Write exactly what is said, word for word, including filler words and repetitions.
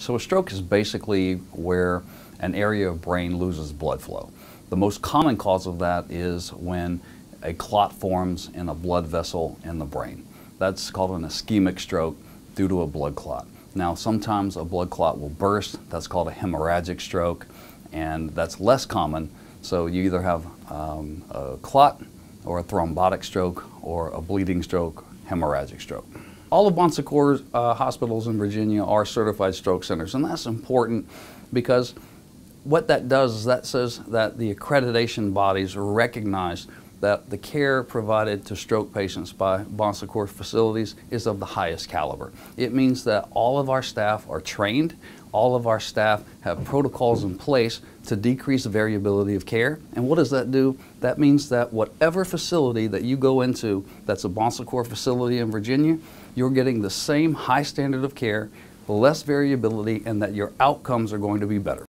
So a stroke is basically where an area of brain loses blood flow. The most common cause of that is when a clot forms in a blood vessel in the brain. That's called an ischemic stroke due to a blood clot. Now, sometimes a blood clot will burst. That's called a hemorrhagic stroke, and that's less common. So you either have um, a clot or a thrombotic stroke or a bleeding stroke, hemorrhagic stroke. All of Bon Secours uh, hospitals in Virginia are certified stroke centers, and that's important because what that does is that says that the accreditation bodies recognize that the care provided to stroke patients by Bon Secours facilities is of the highest caliber. It means that all of our staff are trained, all of our staff have protocols in place to decrease the variability of care. And what does that do? That means that whatever facility that you go into that's a Bon Secours facility in Virginia, you're getting the same high standard of care, less variability, and that your outcomes are going to be better.